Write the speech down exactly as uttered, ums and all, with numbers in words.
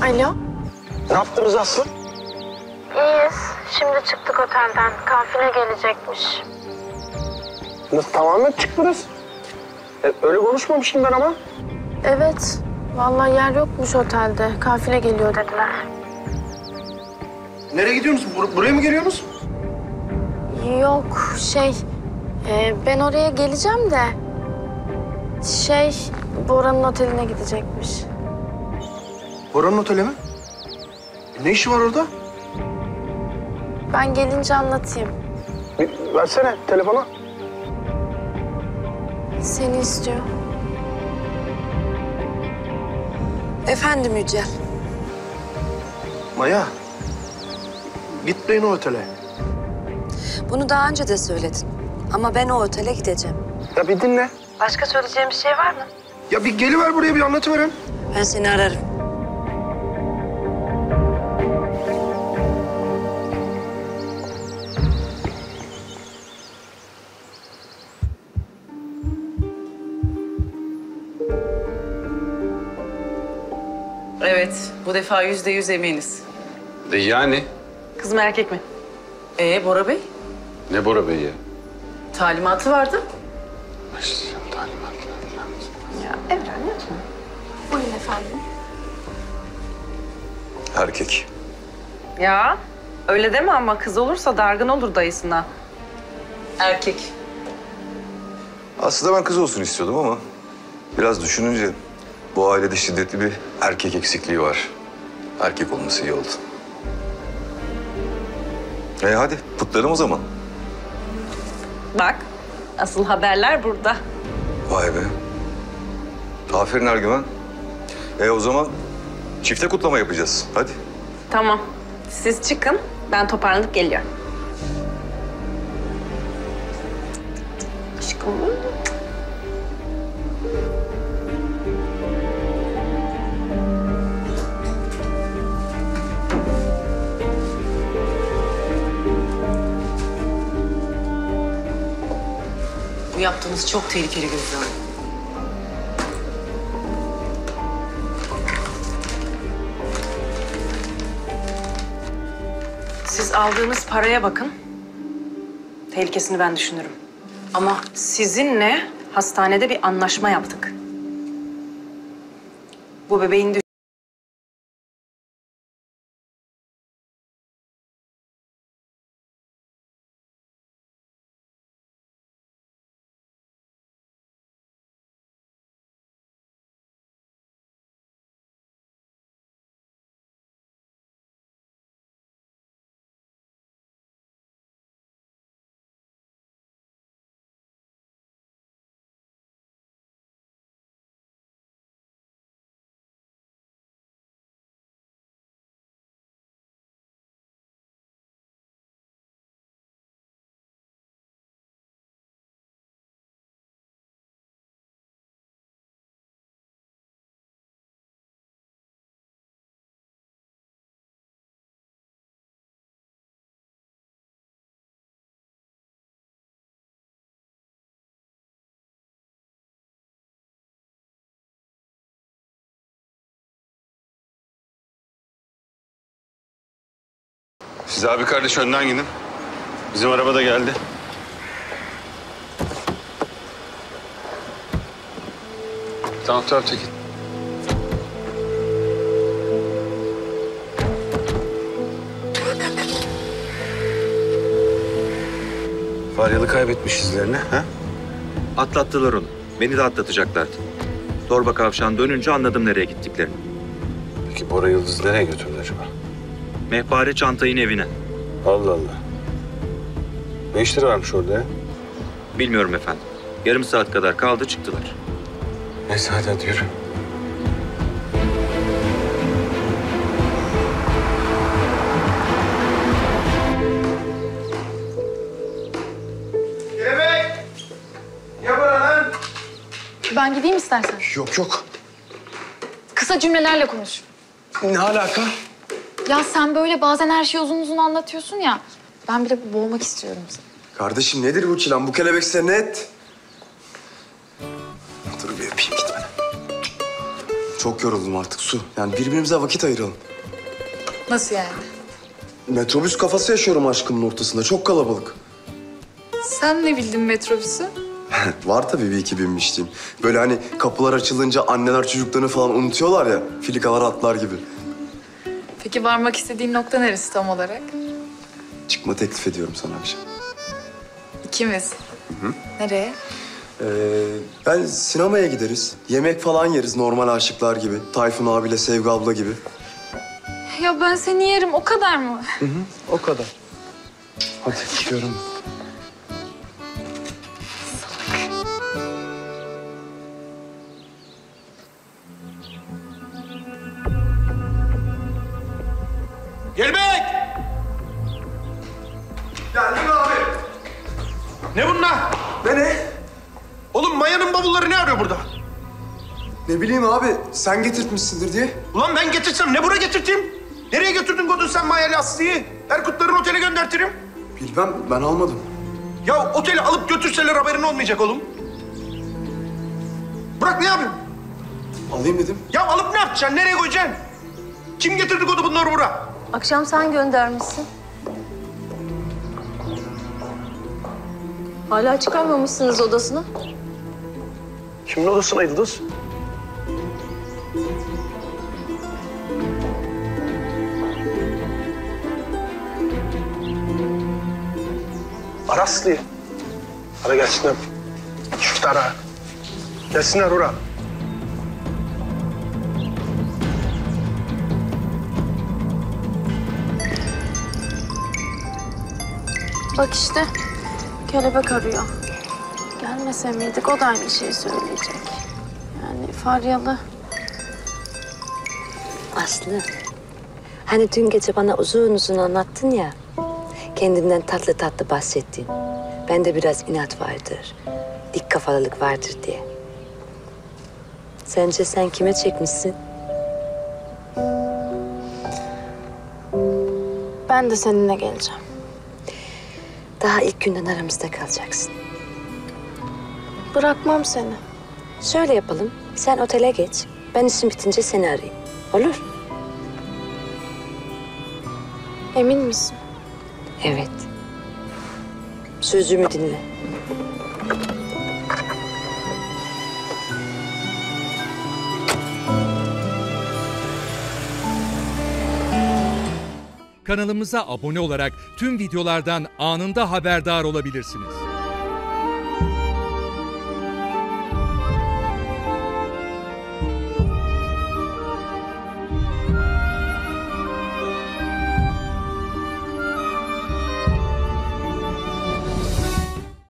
Alo. Ne yaptınız Aslı? İyiyiz. Şimdi çıktık otelden. Kafile gelecekmiş. Nasıl tamamen çıktınız? E, öyle konuşmamıştım ben ama. Evet. Vallahi yer yokmuş otelde. Kafile geliyor dediler. Nereye gidiyorsunuz? Bur buraya mı geliyorsunuz? Yok şey... e, ben oraya geleceğim de... Şey... Bora'nın oteline gidecekmiş. Bora'nın oteli mi? E, ne işi var orada? Ben gelince anlatayım. Bir versene telefonu. Seni istiyor. Efendim Yücel. Maya. Gitmeyin o otele. Bunu daha önce de söyledin. Ama ben o otele gideceğim. Ya bir dinle. Başka söyleyeceğim bir şey var mı? Ya bir geliver buraya bir anlatıverem. Ben seni ararım. Evet, bu defa yüzde yüz eminiz. De yani? Kız mı erkek mi? Ee Bora Bey? Ne Bora Bey ya? Talimatı vardı. Başlayacağım talimatlarından. Ya Evren lütfen. Buyurun efendim. Erkek. Ya öyle deme ama kız olursa dargın olur dayısına. Erkek. Aslında ben kız olsun istiyordum ama biraz düşününce bu ailede şiddetli bir erkek eksikliği var. Erkek olması iyi oldu. E hadi kutlayalım o zaman. Bak asıl haberler burada. Vay be. Aferin Ergüven. E o zaman çifte kutlama yapacağız. Hadi. Tamam siz çıkın ben toparlanıp geliyorum. Aşkım. Bu yaptığınız çok tehlikeli Gülcan. Siz aldığınız paraya bakın. Tehlikesini ben düşünürüm. Ama sizinle hastanede bir anlaşma yaptık. Bu bebeğin düş- Siz abi kardeş önden gidin. Bizim araba da geldi. Tamam tamam çekin. Faryalı kaybetmiş izlerini, ha? Atlattılar onu. Beni de atlatacaklardı. Torba kavşağın dönünce anladım nereye gittiklerini. Peki Bora Yıldız nereye götürdü acaba? Mehpare çantayın evine. Allah Allah. Ne işleri varmış orada ya? Bilmiyorum efendim. Yarım saat kadar kaldı çıktılar. Neyse hadi hadi yürü. Kelebek! Ya bana lan? Ben gideyim istersen. Yok yok. Kısa cümlelerle konuş. Ne alaka? Ya sen böyle bazen her şeyi uzun uzun anlatıyorsun ya. Ben bile boğmak istiyorum seni. Kardeşim nedir bu çilan? Bu kelebek size net. Dur bir öpeyim gitmeden. Çok çok yoruldum artık Su. Yani birbirimize vakit ayıralım. Nasıl yani? Metrobüs kafası yaşıyorum aşkımın ortasında. Çok kalabalık. Sen ne bildin metrobüsü? Var tabii bir iki binmişliğim. Böyle hani kapılar açılınca anneler çocuklarını falan unutuyorlar ya. Filikalar atlar gibi. Peki varmak istediğin nokta neresi tam olarak? Çıkma teklif ediyorum sana akşam. İkimiz. Nereye? Ee, ben sinemaya gideriz. Yemek falan yeriz normal aşıklar gibi. Tayfun abiyle Sevgi abla gibi. Ya ben seni yerim, o kadar mı? O kadar. Hadi çıkıyorum. Gelmek! Geldim abi. Ne bunlar? Ne ne? Oğlum Maya'nın bavulları ne arıyor burada? Ne bileyim abi sen getirtmişsindir diye. Ulan ben getirsem ne buraya getirteyim? Nereye götürdün Godun sen Maya'lı Aslı'yı? Erkutların otele göndertirim. Bilmem ben almadım. Ya oteli alıp götürseler haberin olmayacak oğlum. Bırak ne yapayım? Alayım dedim. Ya alıp ne yapacaksın? Nereye koyacaksın? Kim getirdi Godu bunları buraya? Akşam sen göndermişsin. Hala çıkarmamışsınız odasına. Kimin odasına Yıldız? Ara Aslı'yı. Ara gelsinler. Çift ara. Gelsinler oraya. Bak işte kelebek arıyor. Gelmese miydik o da aynı şeyi söyleyecek. Yani Faryalı. Aslı, hani dün gece bana uzun uzun anlattın ya, kendinden tatlı tatlı bahsettin. Bende biraz inat vardır, dik kafalılık vardır diye. Sence sen kime çekmişsin? Ben de seninle geleceğim. Daha ilk günden aramızda kalacaksın. Bırakmam seni. Şöyle yapalım, sen otele geç, ben işim bitince seni arayayım. Olur? Emin misin? Evet. Sözümü dinle. Kanalımıza abone olarak tüm videolardan anında haberdar olabilirsiniz.